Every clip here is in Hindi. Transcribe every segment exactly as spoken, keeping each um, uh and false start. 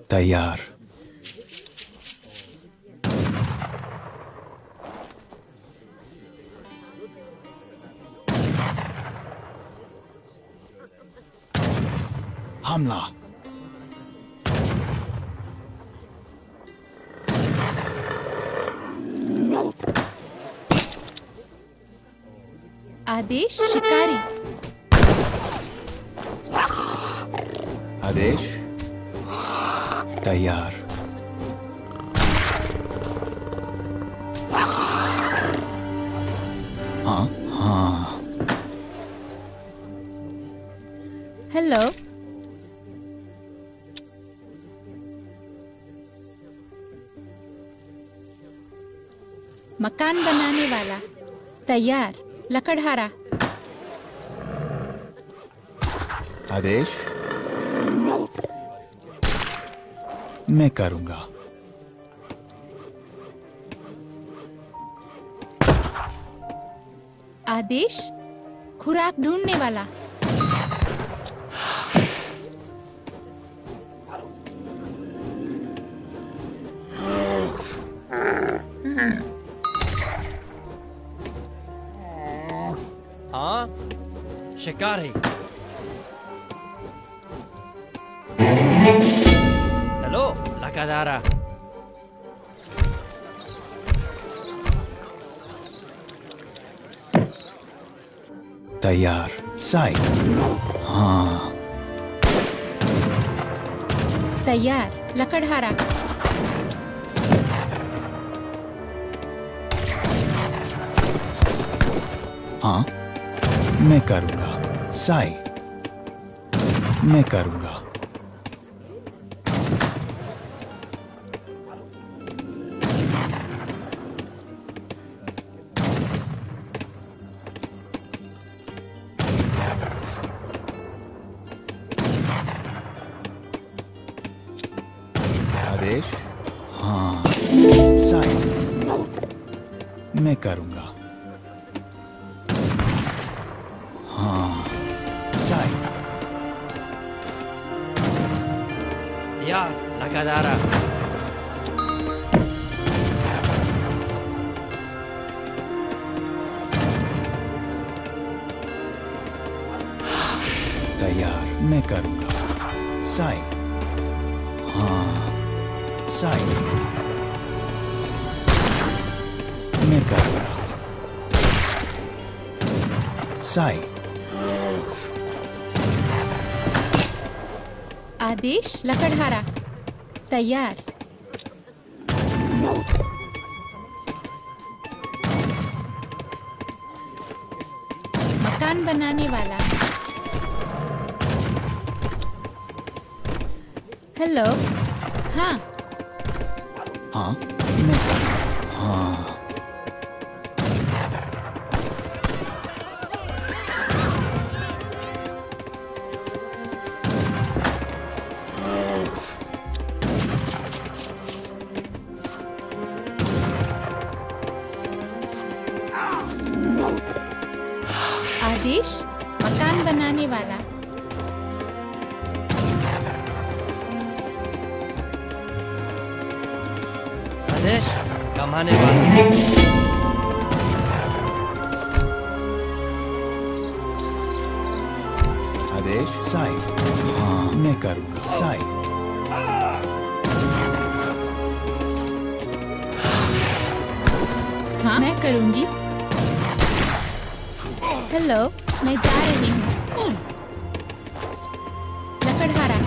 तैयार। हमला। आदेश शिकारी। आदेश तैयार। हाँ हाँ। हेलो। मकान बनाने वाला तैयार। लकड़हारा। आदेश मैं करूंगा। आदेश खुराक ढूंढने वाला। हाँ शिकारी। हेलो लकादारा। तैयार। साई। हाँ तैयार। लकड़हारा। हाँ मैं करूंगा। साई मैं करूंगा। आदेश। हाँ साई मैं करूंगा। हाँ साई तैयार। लकादारा। तैयार। मैं करूंगा। साई। हाँ साई मैं करूंगा। साई। आदेश लकड़हारा। तैयार। मकान बनाने वाला। हेलो। हाँ हाँ मैं करूंगा। हाँ आदेश मकान बनाने वाला। आदेश कमाने वाला। आदेश। साई। हाँ मैं करूंगा। साई। हाँ मैं करूंगी। हेलो मैं जा रही हूँ। लकड़हारा।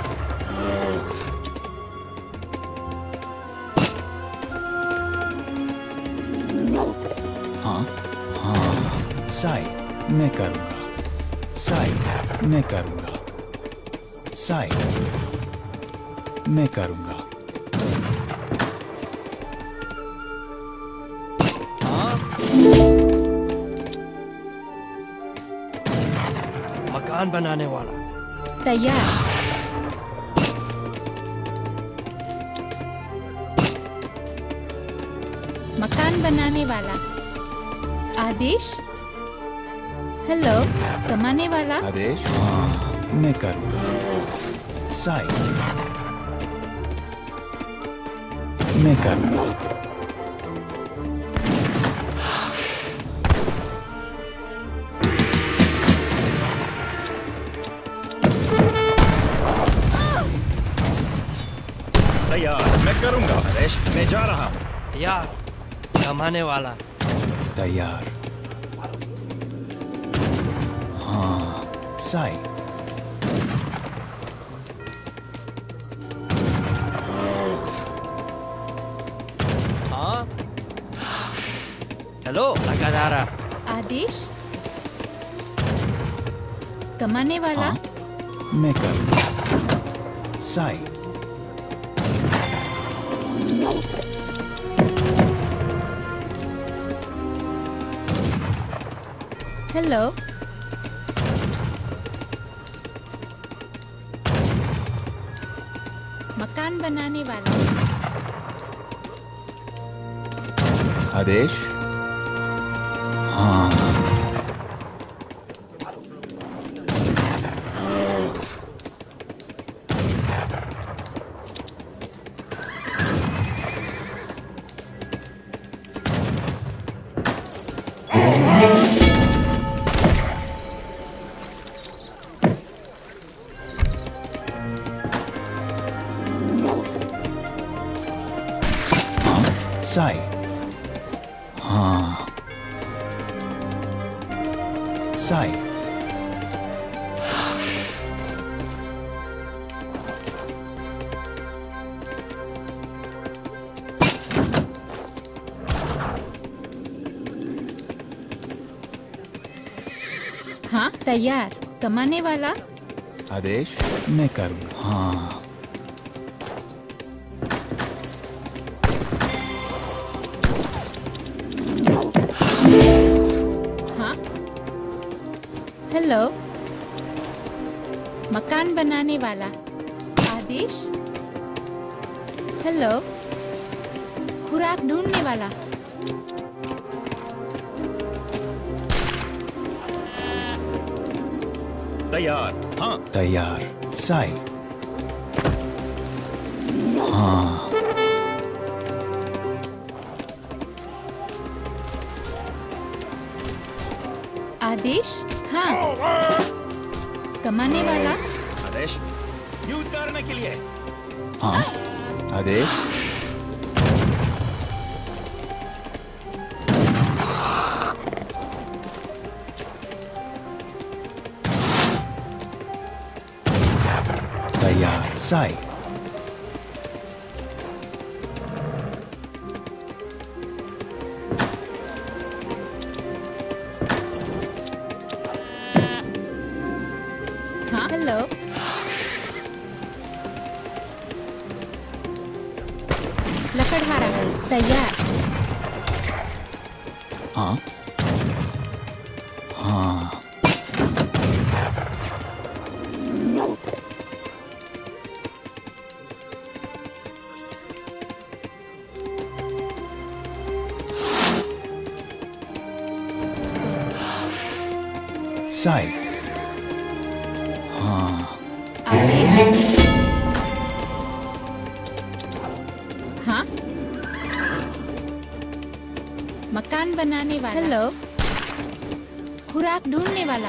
हाँ हाँ साई मैं करूंगा। साई मैं करूंगा। साई मैं करूंगा। हाँ मकान बनाने वाला। तैयार। मकान बनाने वाला। आदेश। हेलो कमाने वाला। आदेश। हाँ मैं करूंगा। साई। मैं करूंगा। तैयार, मैं करूंगा। आदेश, मैं जा रहा हूँ। तैयार, कमाने वाला। तैयार। हाँ, साई। हाँ। हेलो, लगातार। आदेश कमाने वाला। हाँ, मैं करूंगा। साई। हेलो। मकान बनाने वाला। आदेश। हाँ। साई। हाँ, साई। हाँ, तैयार। कमाने वाला। आदेश, मैं करूंगा। हाँ। हाँ। हेलो। मकान बनाने वाला। आदेश। हेलो। खुराक ढूंढने वाला। तैयार। हाँ। तैयार। साई। हाँ। आदेश। हाँ। कमाने वाला। आदेश, युद्ध करने के लिए। हाँ। आदेश। तैयार। साई। हाँ। हेलो। लकड़हारा। तैयार। हाँ। हाँ। साई। हाँ। आदेश। हाँ। मकान बनाने वाला। हेलो। खुराक ढूंढने वाला।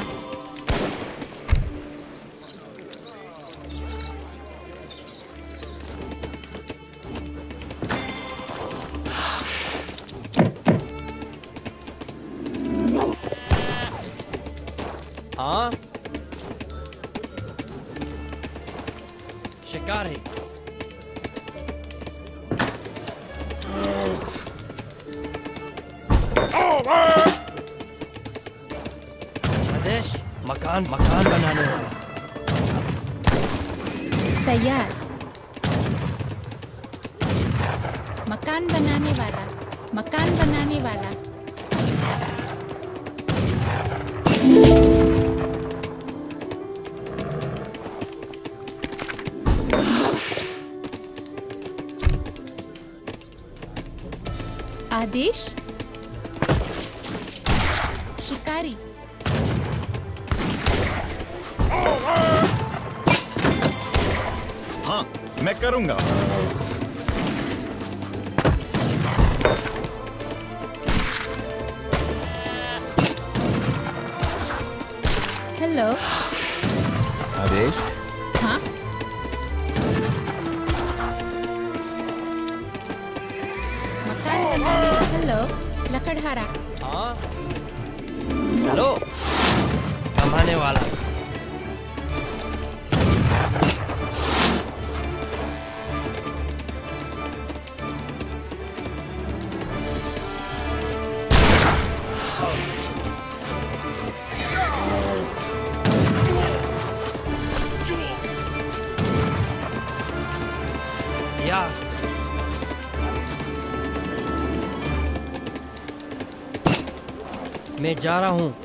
हाँ। शिकारी। आदेश, मकान मकान बनाने वाला। तैयार। मकान बनाने वाला। मकान बनाने वाला। आदेश। शिकारी। हाँ, मैं करूंगा। हेलो। आदेश। हाँ। मकान बनाने। हेलो लकड़हारा। हाँ। हेलो कमाने वाला। यार मैं जा रहा हूँ।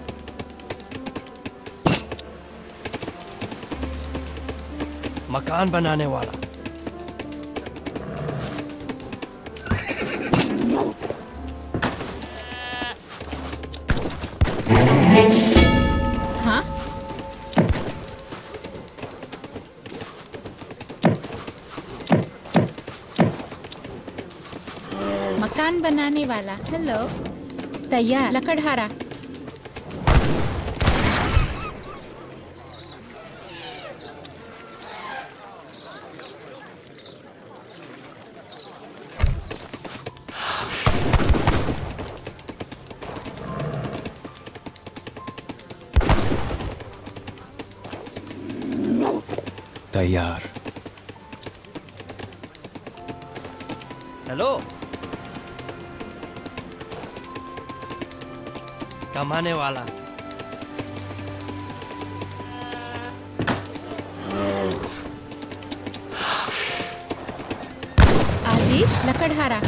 मकान बनाने वाला। हाँ। मकान बनाने वाला। हेलो तैयार लकड़हारा। तैयार। हेलो कमाने वाला। आदेश लकड़हारा।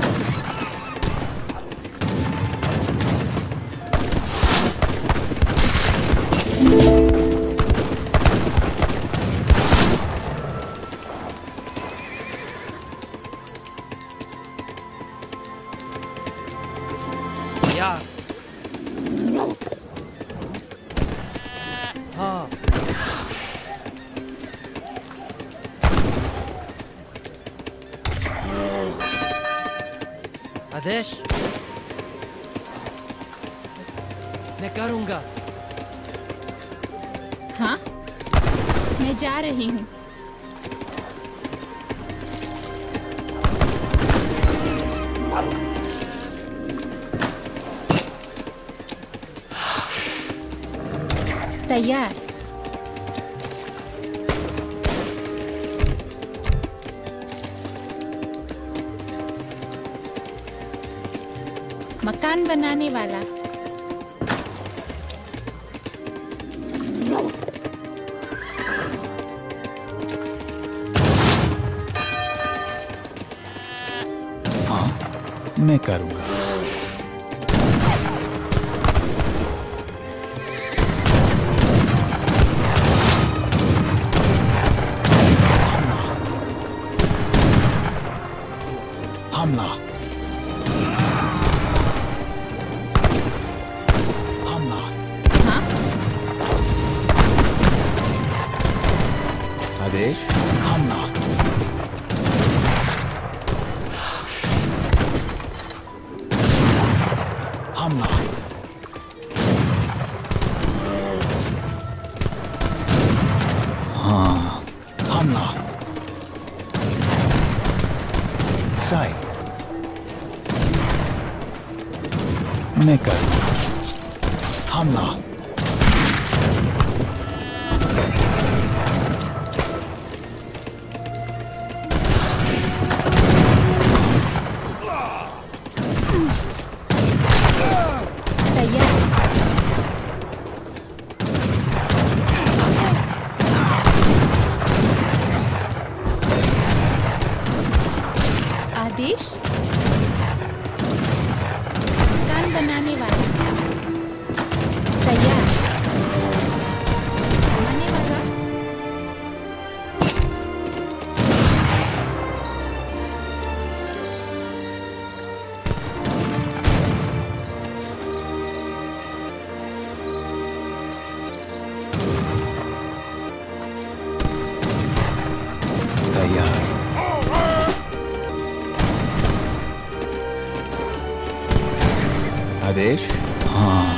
यार हाँ। आदेश मैं करूँगा। हाँ मैं जा रही हूँ। तैयार। मकान बनाने वाला। हाँ मैं करूँगा। हमला। हमला। हाँ। आदेश। हमला। हमला। हाँ हमला। साई मैं करूँगा। हमला। तैयार। आदेश मकान बनाने वाला। तैयार। बनाने वाला। तैयार। आदेश हाँ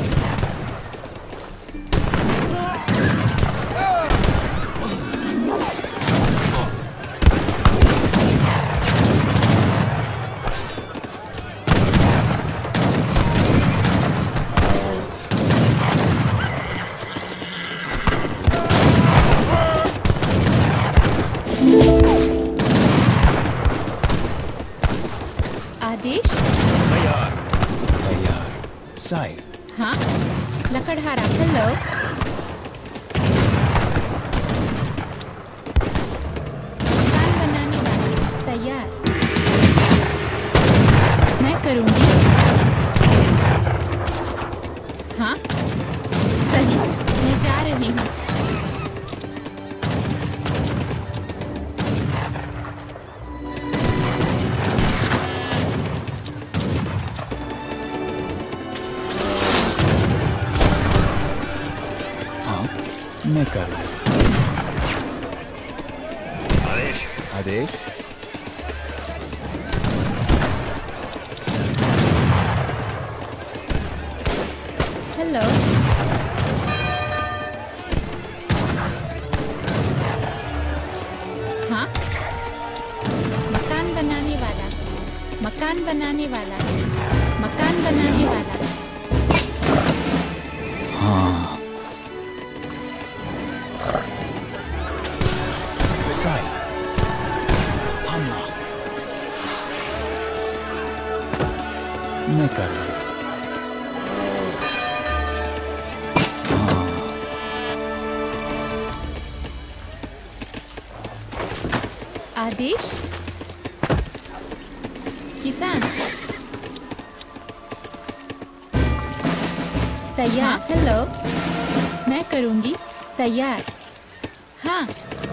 आदेश तैयार तैयार साइड हाँ लकड़हारा हेलो मकान बनाने वाला तैयार मैं करूंगी हाँ सही मैं जा रही हूँ हाँ मैं करूँगा आदेश आदेश हेलो हाँ मकान बनाने वाला मकान बनाने वाला मकान बनाने वाला हाँ साइड हमला मैं करूँगा आदेश किसान तैयार हेलो मैं करूंगी तैयार हाँ